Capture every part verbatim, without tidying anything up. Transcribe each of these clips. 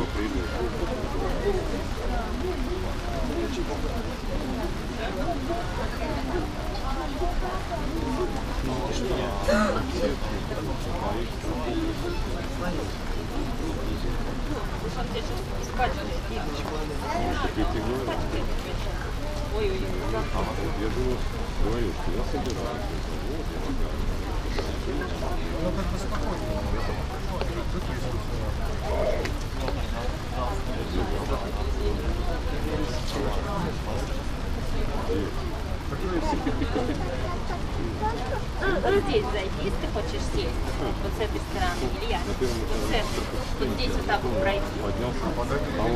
Ой-ой-ой. Я думаю, говорю, что я собираюсь. Ну как бы спокойно. Здесь зайди, если ты хочешь сесть. Вот с этой стороны, Илья. Вот с этой. Вот здесь вот так вот пройти. Поднялся, а он...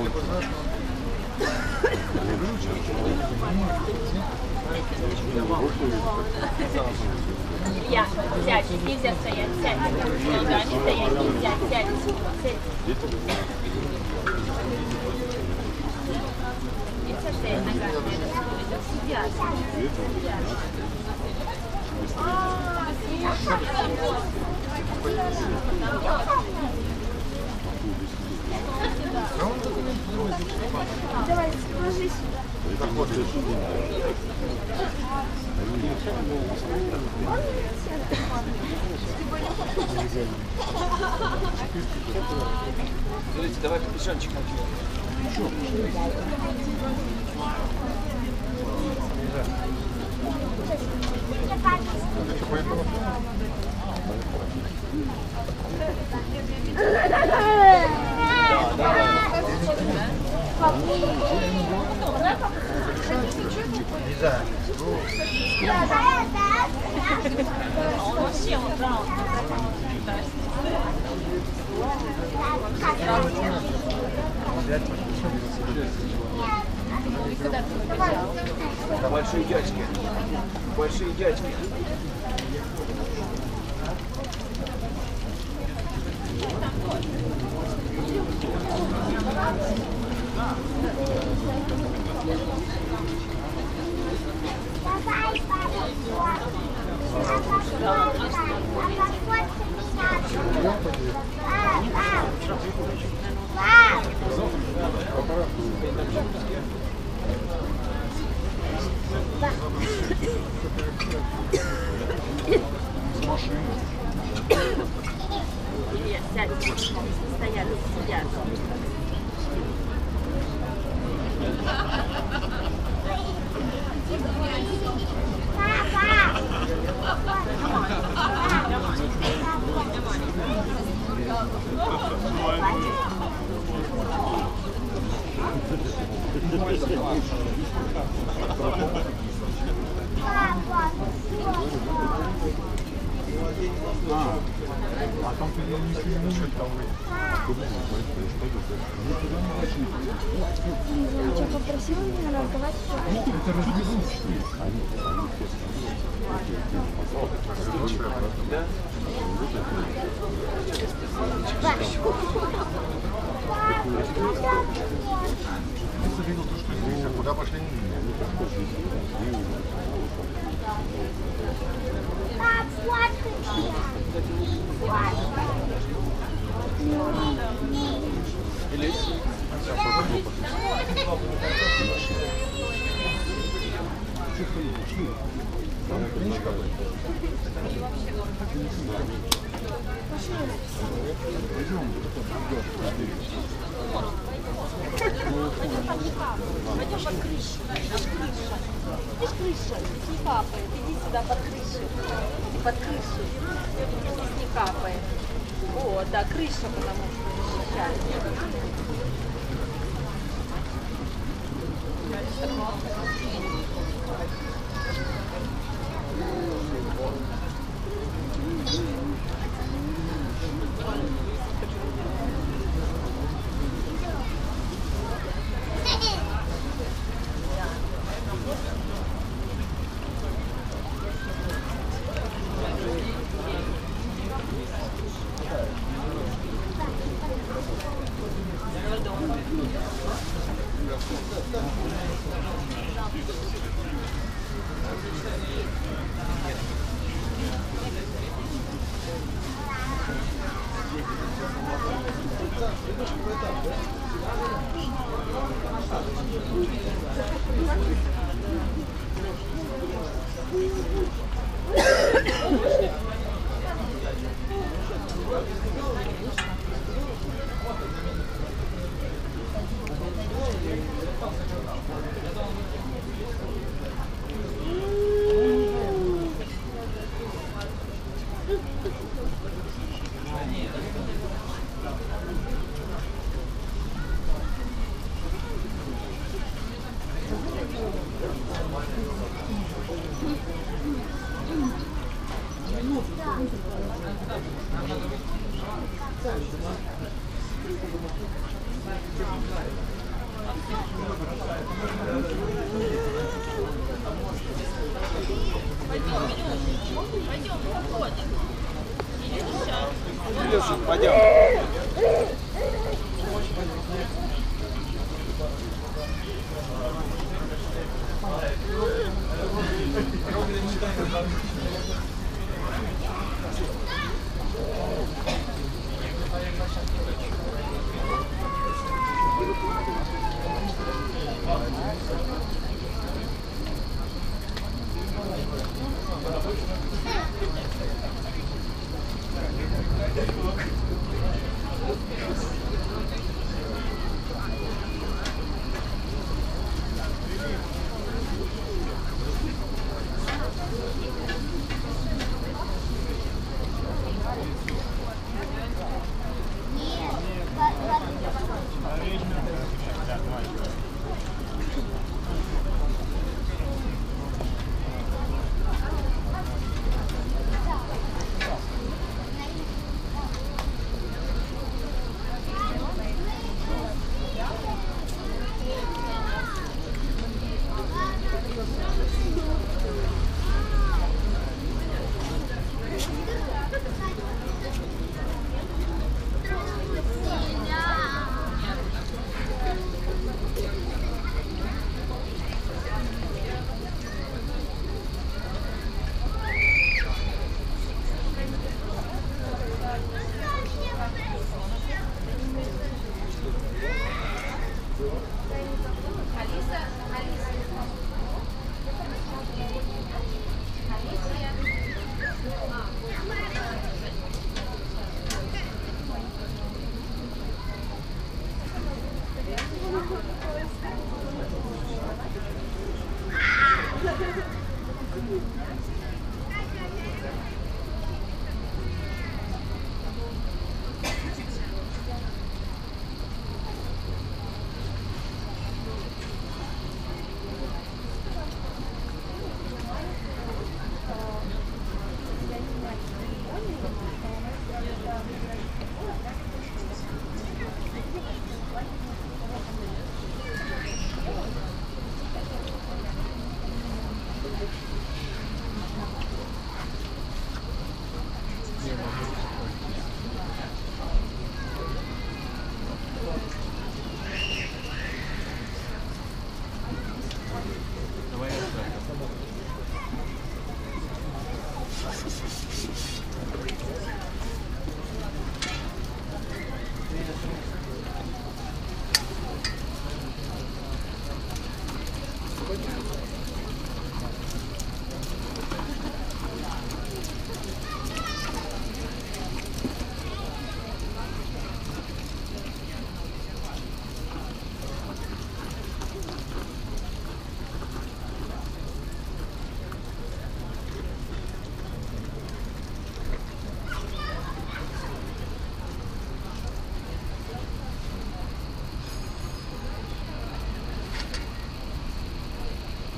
Илья, сядь, здесь нельзя стоять, сядь. Ногами стоять нельзя, сядь. Сядь. Нельзя стоять ногами, это сидят. Давай, ложись сюда. Смотрите, давай капюшончик наденем. Нельзя. Он вообще он брал. Это большие дядьки. Большие дядьки. Давай, Илья, сядь, стоят, сидят. А там ты не сильно там. Я попросила меня разговаривать. Это разведут. Если видел то, что здесь, а куда пошли? Пап, сладкий. Или? Там клиничка. Пойдем под крышу. Здесь крыша, не капает. Иди сюда под крышу. Под крышу. Здесь не капает. О, да, крыша, потому что защищает. Thank you.